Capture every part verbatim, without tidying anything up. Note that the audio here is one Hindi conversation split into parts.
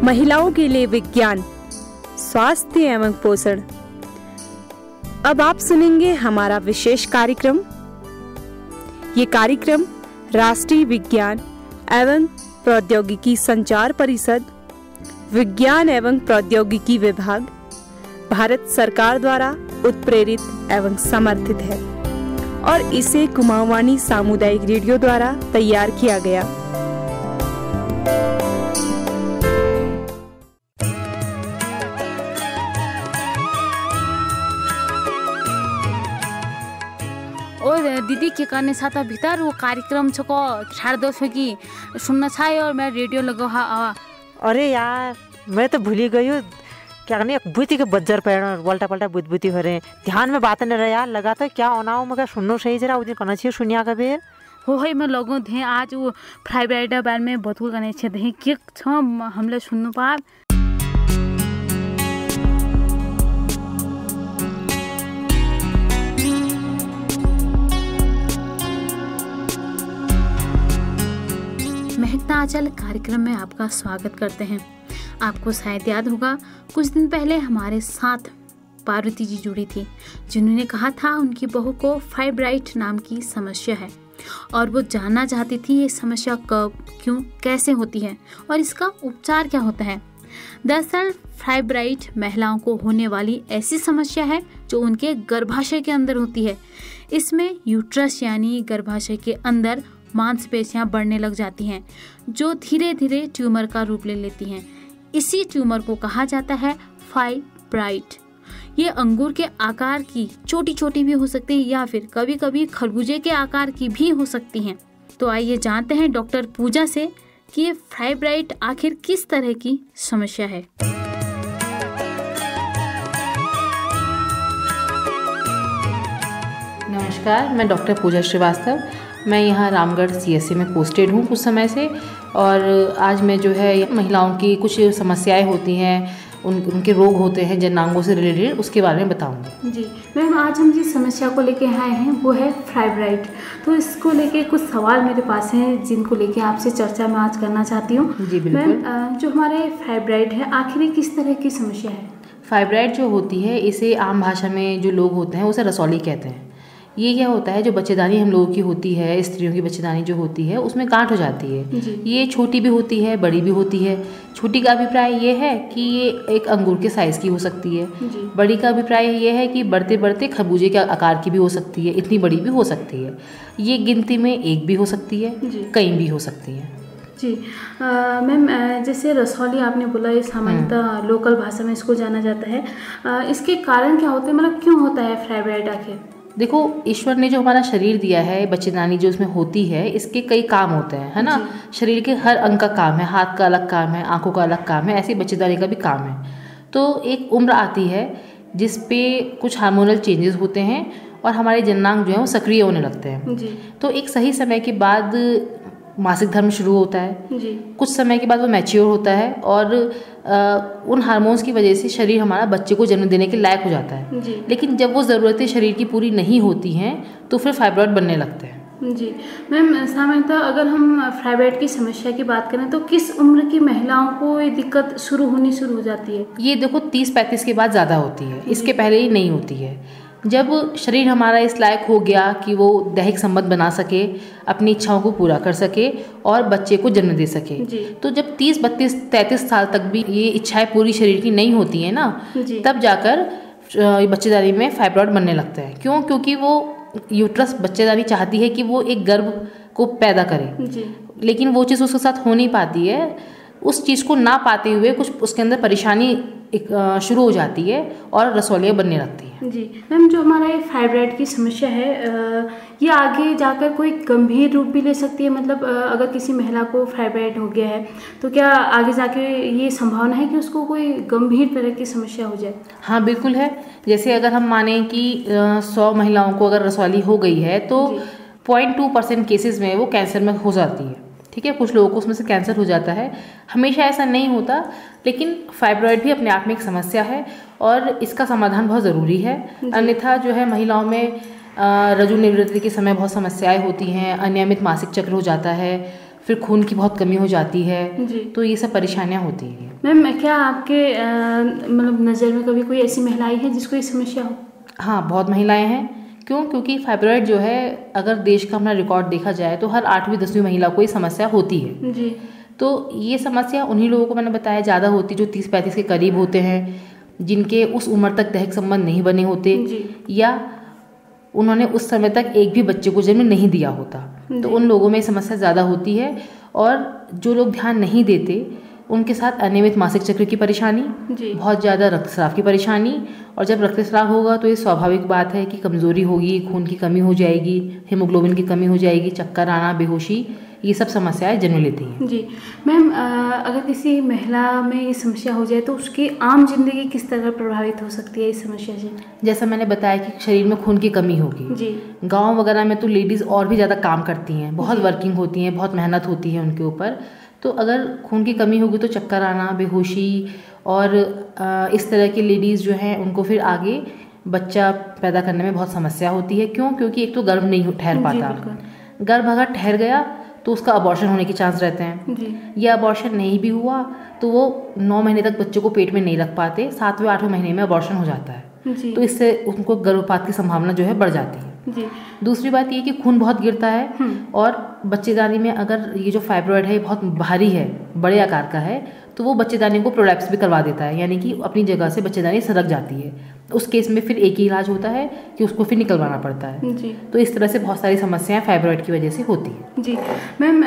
महिलाओं के लिए विज्ञान, स्वास्थ्य एवं पोषण। अब आप सुनेंगे हमारा विशेष कार्यक्रम। ये कार्यक्रम राष्ट्रीय विज्ञान एवं प्रौद्योगिकी संचार परिषद, विज्ञान एवं प्रौद्योगिकी विभाग, भारत सरकार द्वारा उत्प्रेरित एवं समर्थित है और इसे कुमाऊवानी सामुदायिक रेडियो द्वारा तैयार किया गया। और दीदी के करने साथ भीतर वो कार्यक्रम छको साढ़े दस की सुनना चाहिए और मैं रेडियो लगा हाँ। अरे यार मैं तो भूली गई हूँ क्या करनी बुद्धि के बज्जर पैर उल्टा पल्टा बुद्ध बुद्धि हो रहे ध्यान में बात नहीं रहा यार लगा तो क्या होना हो मगर सुनना सही जरा उस दिन करना चाहिए सुनिया कभी हो है मैं लोगों थे आज वो फ्राई ब्राइडर बारे में बहुत कुछ करने चाहिए थे कि हम लोग सुन पा महकता आंचल कार्यक्रम में आपका स्वागत करते हैं। आपको शायद याद होगा कुछ दिन पहले हमारे साथ पार्वती जी जुड़ी थी जिन्होंने कहा था उनकी बहू को फाइब्राइड नाम की समस्या है और वो जानना चाहती थी ये समस्या कब, क्यों, कैसे होती है और इसका उपचार क्या होता है। दरअसल फाइब्राइड महिलाओं को होने वाली ऐसी समस्या है जो उनके गर्भाशय के अंदर होती है। इसमें यूट्रस यानी गर्भाशय के अंदर मांसपेशियां बढ़ने लग जाती हैं जो धीरे धीरे ट्यूमर का रूप ले लेती हैं। इसी ट्यूमर को कहा जाता है फाइब्राइड। ये अंगूर के आकार की छोटी छोटी भी हो सकती है या फिर कभी कभी खरबूजे के आकार की भी हो सकती हैं। तो आइए जानते हैं डॉक्टर पूजा से कि ये फाइब्राइड आखिर किस तरह की समस्या है। नमस्कार, मैं डॉक्टर पूजा श्रीवास्तव। मैं यहाँ रामगढ़ सीएससी में पोस्टेड हूँ कुछ समय से और आज मैं जो है महिलाओं की कुछ समस्याएं होती हैं, उन उनके रोग होते हैं जननांगों से रिलेटेड, उसके बारे में बताऊँगी। जी मैम, आज हम जिस समस्या को लेके आए हैं वो है फाइब्राइड। तो इसको लेके कुछ सवाल मेरे पास हैं जिनको लेके आपसे चर्चा मैं आज करना चाहती हूँ। जी बिल्कुल। मैम, जो हमारे फाइब्राइड है आखिर किस तरह की समस्या है? फाइब्राइड जो होती है इसे आम भाषा में जो लोग होते हैं उसे रसौली कहते हैं। ये क्या होता है, जो बच्चेदानी हम लोगों की होती है, स्त्रियों की बच्चेदानी जो होती है उसमें गांठ हो जाती है। ये छोटी भी होती है, बड़ी भी होती है। छोटी का अभिप्राय ये है कि ये एक अंगूर के साइज़ की हो सकती है। बड़ी का अभिप्राय ये है कि बढ़ते बढ़ते खरबूजे के आकार की भी हो सकती है, इतनी बड़ी भी हो सकती है। ये गिनती में एक भी हो सकती है, कई भी हो सकती है। जी मैम, जैसे रसौली आपने बोला ये सामान्यतः लोकल भाषा में इसको जाना जाता है। आ, इसके कारण क्या होते हैं, मतलब क्यों होता है फाइब्राइड आखिर? देखो, ईश्वर ने जो हमारा शरीर दिया है, बच्चेदानी जो उसमें होती है, इसके कई काम होते हैं, है ना। शरीर के हर अंग का काम है, हाथ का अलग काम है, आंखों का अलग काम है, ऐसे बच्चेदानी का भी काम है। तो एक उम्र आती है जिस पे कुछ हार्मोनल चेंजेस होते हैं और हमारे जननांग जो है वो सक्रिय होने लगते हैं। जी। तो एक सही समय के बाद मासिक धर्म शुरू होता है। जी। कुछ समय के बाद वो मैच्योर होता है और आ, उन हार्मोन्स की वजह से शरीर हमारा बच्चे को जन्म देने के लायक हो जाता है। जी। लेकिन जब वो ज़रूरतें शरीर की पूरी नहीं होती हैं तो फिर फाइब्रॉइड बनने लगते हैं। जी मैम, सामान्यतः अगर हम फाइब्रॉइड की समस्या की बात करें तो किस उम्र की महिलाओं को ये दिक्कत शुरू होनी शुरू हो जाती है? ये देखो तीस पैंतीस के बाद ज़्यादा होती है, इसके पहले ही नहीं होती है। जब शरीर हमारा इस लायक हो गया कि वो दैहिक संबंध बना सके, अपनी इच्छाओं को पूरा कर सके और बच्चे को जन्म दे सके, तो जब तीस बत्तीस तैंतीस साल तक भी ये इच्छाएं पूरी शरीर की नहीं होती है ना, तब जाकर बच्चेदानी में फाइब्रॉइड बनने लगता है। क्यों? क्योंकि वो यूट्रस बच्चेदानी चाहती है कि वो एक गर्भ को पैदा करे, लेकिन वो चीज़ उसके साथ हो नहीं पाती है। उस चीज़ को ना पाते हुए कुछ उसके अंदर परेशानी एक शुरू हो जाती है और रसौलियाँ बनने लगती हैं। जी मैम, जो हमारा ये फाइब्रॉइड की समस्या है ये आगे जाकर कोई गंभीर रूप भी ले सकती है? मतलब अगर किसी महिला को फाइब्रॉइड हो गया है तो क्या आगे जाके ये संभावना है कि उसको कोई गंभीर तरह की समस्या हो जाए? हाँ बिल्कुल है। जैसे अगर हम माने कि सौ महिलाओं को अगर रसौली हो गई है तो पॉइंट टू परसेंट केसेज में वो कैंसर में हो जाती है। ठीक है, कुछ लोगों को उसमें से कैंसर हो जाता है, हमेशा ऐसा नहीं होता। लेकिन फाइब्रॉइड भी अपने आप में एक समस्या है और इसका समाधान बहुत ज़रूरी है। अन्यथा जो है महिलाओं में रजु निवृत्ति के समय बहुत समस्याएं होती हैं, अनियमित मासिक चक्र हो जाता है, फिर खून की बहुत कमी हो जाती है, तो ये सब परेशानियां होती हैं। मैम क्या आपके मतलब नज़र में कभी कोई ऐसी महिला आई है जिसको ये समस्या हो? हाँ, बहुत महिलाएं हैं। क्यों? क्योंकि फाइब्रॉइड जो है, अगर देश का अपना रिकॉर्ड देखा जाए तो हर आठवीं दसवीं महिला को ये समस्या होती है जी। तो ये समस्या उन्हीं लोगों को मैंने बताया ज़्यादा होती जो तीस पैंतीस के करीब होते हैं, जिनके उस उम्र तक दैहिक संबंध नहीं बने होते या उन्होंने उस समय तक एक भी बच्चे को जन्म नहीं दिया होता, तो उन लोगों में समस्या ज़्यादा होती है। और जो लोग ध्यान नहीं देते उनके साथ अनियमित मासिक चक्र की परेशानी, बहुत ज़्यादा रक्तस्राव की परेशानी, और जब रक्तस्राव होगा तो ये स्वाभाविक बात है कि कमज़ोरी होगी, खून की कमी हो जाएगी, हीमोग्लोबिन की कमी हो जाएगी, चक्कर आना, बेहोशी, ये सब समस्याएं जन्म लेती हैं। जी मैम, अगर किसी महिला में ये समस्या हो जाए तो उसकी आम जिंदगी किस तरह प्रभावित हो सकती है इस समस्या से? जैसा मैंने बताया कि शरीर में खून की कमी होगी जी। गाँव वगैरह में तो लेडीज़ और भी ज़्यादा काम करती हैं, बहुत वर्किंग होती हैं, बहुत मेहनत होती है उनके ऊपर, तो अगर खून की कमी होगी तो चक्कर आना, बेहोशी, और इस तरह की लेडीज़ जो हैं उनको फिर आगे बच्चा पैदा करने में बहुत समस्या होती है। क्यों? क्योंकि एक तो गर्भ नहीं ठहर पाता, गर्भ अगर ठहर गया तो उसका अबॉर्शन होने के चांस रहते हैं जी। या अबॉर्शन नहीं भी हुआ तो वो नौ महीने तक बच्चे को पेट में नहीं रख पाते, सातवें आठवें महीने में अबॉर्शन हो जाता है जी। तो इससे उनको गर्भपात की संभावना जो है बढ़ जाती है जी। दूसरी बात ये कि खून बहुत गिरता है और बच्चेदानी में अगर ये जो फाइब्रॉइड है बहुत भारी है, बड़े आकार का है, तो वो बच्चेदानी को प्रोलैप्स भी करवा देता है, यानी कि अपनी जगह से बच्चेदानी सरक जाती है। उस केस में फिर एक ही इलाज होता है कि उसको फिर निकलवाना पड़ता है जी। तो इस तरह से बहुत सारी समस्याएं फाइब्रॉइड की वजह से होती है जी। मैम,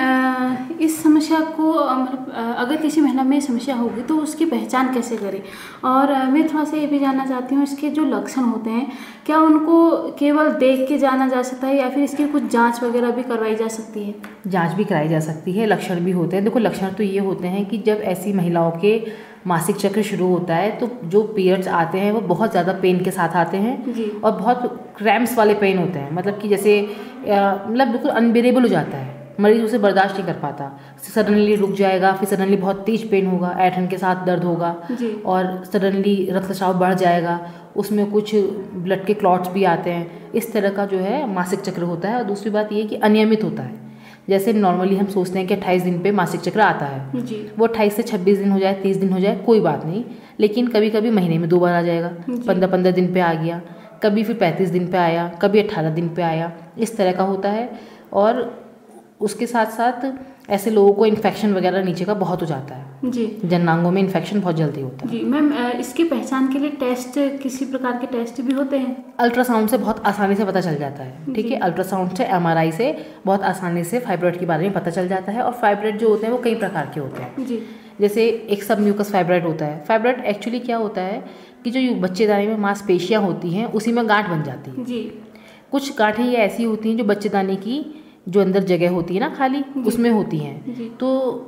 इस समस्या को मतलब अगर किसी महिला में समस्या होगी तो उसकी पहचान कैसे करें? और मैं थोड़ा सा ये भी जानना चाहती हूँ, इसके जो लक्षण होते हैं क्या उनको केवल देख के जाना जा सकता है या फिर इसकी कुछ जाँच वगैरह भी करवाई जा सकती है? जाँच भी कराई जा सकती है, लक्षण भी होते हैं। देखो, लक्षण तो ये होते हैं कि जब ऐसी महिलाओं के मासिक चक्र शुरू होता है तो जो पीरियड्स आते हैं वो बहुत ज़्यादा पेन के साथ आते हैं जी। और बहुत क्रैम्प्स वाले पेन होते हैं, मतलब कि जैसे मतलब बिल्कुल अनबेरेबल हो जाता है, मरीज उसे बर्दाश्त नहीं कर पाता, सडनली रुक जाएगा, फिर सडनली बहुत तेज पेन होगा, ऐंठन के साथ दर्द होगा और सडनली रक्तस्राव बढ़ जाएगा, उसमें कुछ ब्लड के क्लॉट्स भी आते हैं। इस तरह का जो है मासिक चक्र होता है। और दूसरी बात ये कि अनियमित होता है। जैसे नॉर्मली हम सोचते हैं कि अट्ठाईस दिन पे मासिक चक्र आता है जी। वो अट्ठाईस से छब्बीस दिन हो जाए, तीस दिन हो जाए, कोई बात नहीं, लेकिन कभी कभी महीने में दो बार आ जाएगा, पंद्रह पंद्रह दिन पे आ गया, कभी फिर पैंतीस दिन पे आया, कभी अट्ठारह दिन पे आया, इस तरह का होता है। और उसके साथ साथ ऐसे लोगों को इन्फेक्शन वगैरह नीचे का बहुत हो जाता है जी। जननांगों में इन्फेक्शन बहुत जल्दी होता है जी। मैम, इसकी पहचान के लिए टेस्ट, किसी प्रकार के टेस्ट भी होते हैं? अल्ट्रासाउंड से बहुत आसानी से पता चल जाता है, ठीक है। अल्ट्रासाउंड से, एमआरआई से बहुत आसानी से फाइब्रॉइड के बारे में पता चल जाता है। और फाइब्रॉइड जो होते हैं वो कई प्रकार के होते हैं जी। जैसे एक सब म्यूकस फाइब्रॉइड होता है। फाइब्रॉइड एक्चुअली क्या होता है कि जो बच्चेदानी में मांसपेशियाँ होती हैं उसी में गांठ बन जाती है जी। कुछ गांठें ये ऐसी होती हैं जो बच्चेदानी की जो अंदर जगह होती है ना खाली, उसमें होती हैं, तो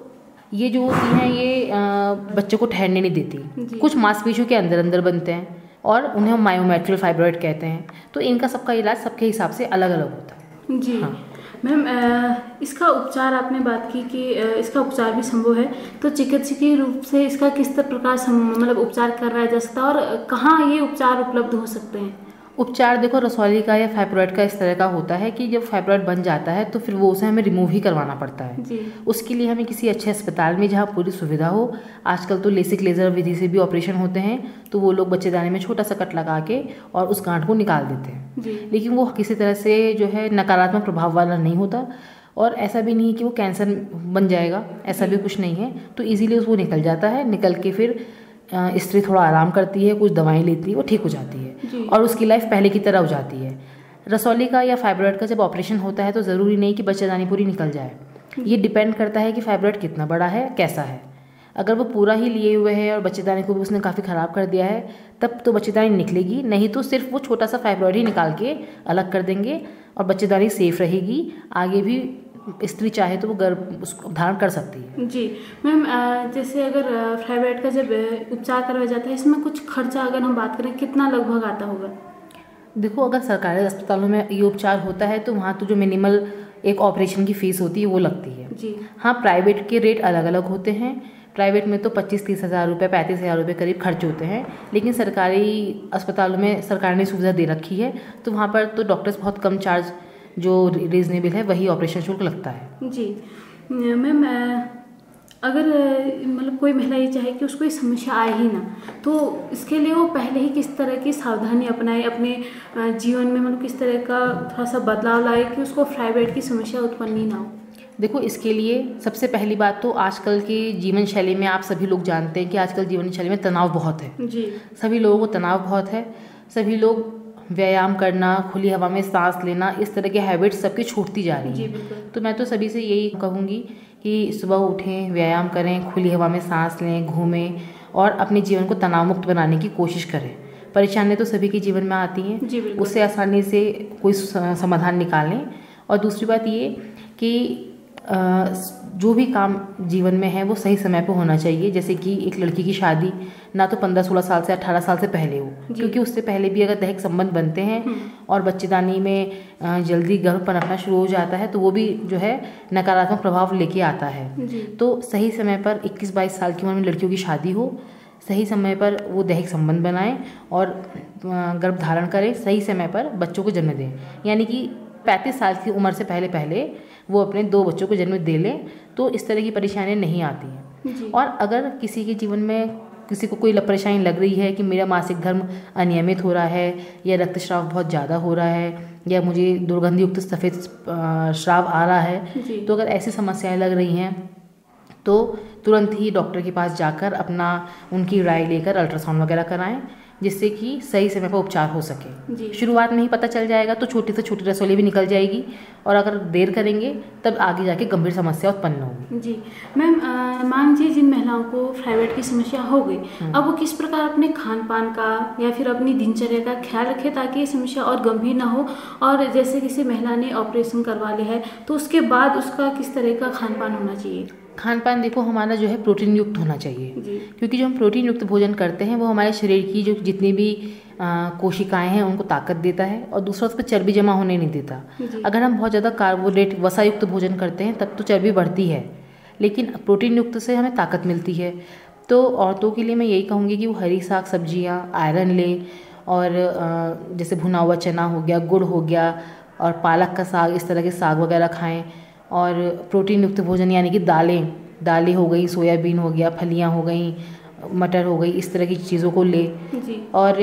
ये जो होती हैं ये आ, बच्चे को ठहरने नहीं देती। कुछ मांसपेशियों के अंदर अंदर बनते हैं और उन्हें हम मायोमेट्रियल फाइब्रॉइड कहते हैं। तो इनका सबका इलाज सबके हिसाब से अलग अलग होता है जी। हाँ। मैम, इसका उपचार आपने बात की कि इसका उपचार भी संभव है, तो चिकित्सकीय रूप से इसका किस प्रकार मतलब उपचार करवाया जा सकता है और कहाँ ये उपचार उपलब्ध हो सकते हैं? उपचार देखो, रसौली का या फाइब्रॉइड का इस तरह का होता है कि जब फाइब्रॉइड बन जाता है तो फिर वो उसे हमें रिमूव ही करवाना पड़ता है जी। उसके लिए हमें किसी अच्छे अस्पताल में जहाँ पूरी सुविधा हो, आजकल तो लेसिक लेज़र विधि से भी ऑपरेशन होते हैं, तो वो लोग बच्चेदानी में छोटा सा कट लगा के और उस गांठ को निकाल देते हैं जी। लेकिन वो किसी तरह से जो है नकारात्मक प्रभाव वाला नहीं होता और ऐसा भी नहीं है कि वो कैंसर बन जाएगा, ऐसा भी कुछ नहीं है। तो ईजिली उसको निकल जाता है, निकल के फिर स्त्री थोड़ा आराम करती है, कुछ दवाएं लेती है, वो ठीक हो जाती है और उसकी लाइफ पहले की तरह हो जाती है। रसौली का या फाइब्रॉइड का जब ऑपरेशन होता है तो ज़रूरी नहीं कि बच्चेदानी पूरी निकल जाए, ये डिपेंड करता है कि फाइब्रॉइड कितना बड़ा है, कैसा है। अगर वो पूरा ही लिए हुए है और बच्चेदानी को भी उसने काफ़ी ख़राब कर दिया है तब तो बच्चेदानी निकलेगी, नहीं तो सिर्फ वो छोटा सा फाइब्रॉइड ही निकाल के अलग कर देंगे और बच्चेदानी सेफ रहेगी। आगे भी स्त्री चाहे तो वो गर्भ उसको धारण कर सकती है जी। मैम, जैसे अगर फाइब्रॉइड का जब उपचार करवाया जाता है इसमें कुछ खर्चा अगर हम बात करें कितना लगभग आता होगा? देखो, अगर सरकारी अस्पतालों में ये उपचार होता है तो वहाँ तो जो मिनिमल एक ऑपरेशन की फ़ीस होती है वो लगती है जी। हाँ, प्राइवेट के रेट अलग अलग होते हैं। प्राइवेट में तो पच्चीस तीस हज़ार रुपये पैंतीस हज़ार रुपये करीब खर्च होते हैं, लेकिन सरकारी अस्पतालों में सरकार ने सुविधा दे रखी है तो वहाँ पर तो डॉक्टर्स बहुत कम चार्ज, जो रीजनेबल है वही ऑपरेशन शुल्क लगता है जी। मैम, अगर मतलब कोई महिला ये चाहे कि उसको ये समस्या आए ही ना, तो इसके लिए वो पहले ही किस तरह की सावधानी अपनाए, अपने जीवन में मतलब किस तरह का थोड़ा सा बदलाव लाए कि उसको फाइब्राइड की समस्या उत्पन्न ही ना हो? देखो, इसके लिए सबसे पहली बात तो आजकल की जीवन शैली में आप सभी लोग जानते हैं कि आजकल जीवन शैली में तनाव बहुत है जी। सभी लोगों को तनाव बहुत है। सभी लोग व्यायाम करना, खुली हवा में सांस लेना, इस तरह के हैबिट्स सबकी छूटती जा रही हैं। तो मैं तो सभी से यही कहूँगी कि सुबह उठें, व्यायाम करें, खुली हवा में सांस लें, घूमें और अपने जीवन को तनाव मुक्त बनाने की कोशिश करें। परेशानियाँ तो सभी के जीवन में आती हैं, उससे आसानी से कोई समाधान निकालें। और दूसरी बात ये कि जो भी काम जीवन में है वो सही समय पर होना चाहिए। जैसे कि एक लड़की की शादी ना तो पंद्रह सोलह साल से अठारह साल से पहले हो, क्योंकि उससे पहले भी अगर दैहिक संबंध बनते हैं और बच्चेदानी में जल्दी गर्भ पनपना शुरू हो जाता है तो वो भी जो है नकारात्मक प्रभाव लेके आता है। तो सही समय पर इक्कीस बाईस साल की उम्र में लड़कियों की शादी हो, सही समय पर वो दैहिक संबंध बनाएं और गर्भ धारण करें, सही समय पर बच्चों को जन्म दें। यानी कि पैंतीस साल की उम्र से पहले पहले वो अपने दो बच्चों को जन्म दे लें तो इस तरह की परेशानियाँ नहीं आती हैं। और अगर किसी के जीवन में किसी को कोई परेशानी लग रही है कि मेरा मासिक धर्म अनियमित हो रहा है या रक्तस्राव बहुत ज़्यादा हो रहा है या मुझे दुर्गंध युक्त सफ़ेद स्राव आ रहा है, तो अगर ऐसी समस्याएं लग रही हैं तो तुरंत ही डॉक्टर के पास जाकर अपना उनकी राय लेकर अल्ट्रासाउंड वगैरह कराएं, जिससे कि सही समय पर उपचार हो सके। शुरुआत में ही पता चल जाएगा तो छोटी से छोटी रसौली भी निकल जाएगी, और अगर देर करेंगे तब आगे जाके गंभीर समस्या उत्पन्न होगी। जी मैम, मान लीजिए जिन महिलाओं को थायराइड की समस्या हो गई, अब वो किस प्रकार अपने खान पान का या फिर अपनी दिनचर्या का ख्याल रखे ताकि ये समस्या और गंभीर ना हो? और जैसे किसी महिला ने ऑपरेशन करवा लिया है तो उसके बाद उसका किस तरह का खान पान होना चाहिए? खान पान देखो, हमारा जो है प्रोटीन युक्त होना चाहिए, क्योंकि जो हम प्रोटीन युक्त भोजन करते हैं वो हमारे शरीर की जो जितनी भी आ, कोशिकाएं हैं उनको ताकत देता है और दूसरा उस पर चर्बी जमा होने नहीं देता। अगर हम बहुत ज़्यादा कार्बोहाइड्रेट वसा युक्त भोजन करते हैं तब तो चर्बी बढ़ती है, लेकिन प्रोटीन युक्त से हमें ताकत मिलती है। तो औरतों के लिए मैं यही कहूँगी कि वो हरी साग सब्जियाँ, आयरन लें, और आ, जैसे भुना हुआ चना हो गया, गुड़ हो गया और पालक का साग, इस तरह के साग वगैरह खाएँ। और प्रोटीन युक्त भोजन यानी कि दालें दालें हो गई, सोयाबीन हो गया, फलियां हो गई, मटर हो गई, इस तरह की चीज़ों को ले। और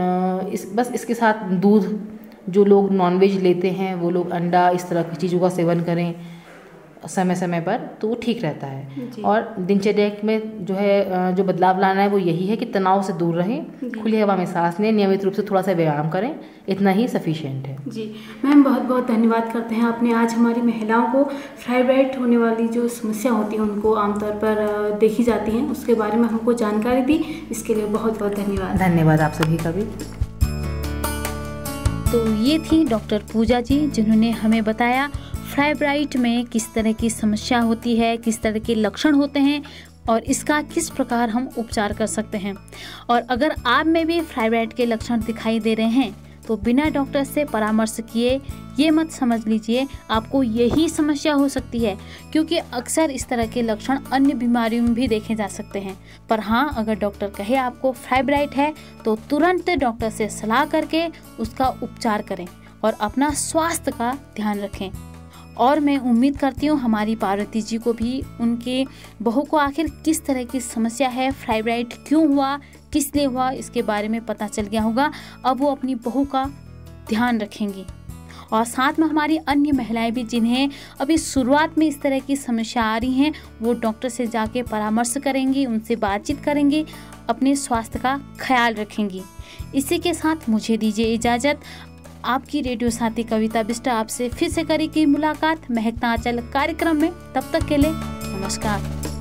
इस बस इसके साथ दूध, जो लोग नॉनवेज लेते हैं वो लोग अंडा, इस तरह की चीज़ों का सेवन करें समय समय पर, तो वो ठीक रहता है। और दिनचर्या में जो है जो बदलाव लाना है वो यही है कि तनाव से दूर रहें, खुली हवा में सांस लें, नियमित रूप से थोड़ा सा व्यायाम करें, इतना ही सफिशिएंट है। जी मैम, बहुत बहुत धन्यवाद करते हैं आपने आज हमारी महिलाओं को थायराइड होने वाली जो समस्या होती है उनको आमतौर पर देखी जाती हैं उसके बारे में हमको जानकारी दी, इसके लिए बहुत बहुत धन्यवाद। धन्यवाद आप सभी का भी। तो ये थी डॉक्टर पूजा जी, जिन्होंने हमें बताया फाइब्राइड में किस तरह की समस्या होती है, किस तरह के लक्षण होते हैं और इसका किस प्रकार हम उपचार कर सकते हैं। और अगर आप में भी फाइब्राइड के लक्षण दिखाई दे रहे हैं तो बिना डॉक्टर से परामर्श किए ये मत समझ लीजिए आपको यही समस्या हो सकती है, क्योंकि अक्सर इस तरह के लक्षण अन्य बीमारियों में भी देखे जा सकते हैं। पर हाँ, अगर डॉक्टर कहे आपको फाइब्राइड है तो तुरंत डॉक्टर से सलाह करके उसका उपचार करें और अपना स्वास्थ्य का ध्यान रखें। और मैं उम्मीद करती हूँ हमारी पार्वती जी को भी उनके बहू को आखिर किस तरह की समस्या है, फाइब्राइड क्यों हुआ, किस लिए हुआ, इसके बारे में पता चल गया होगा। अब वो अपनी बहू का ध्यान रखेंगी और साथ में हमारी अन्य महिलाएं भी जिन्हें अभी शुरुआत में इस तरह की समस्या आ रही हैं वो डॉक्टर से जाके परामर्श करेंगी, उनसे बातचीत करेंगी, अपने स्वास्थ्य का ख्याल रखेंगी। इसी के साथ मुझे दीजिए इजाज़त। आपकी रेडियो साथी कविता बिष्ट आपसे फिर से करेगी मुलाकात महकता आंचल कार्यक्रम में। तब तक के लिए नमस्कार।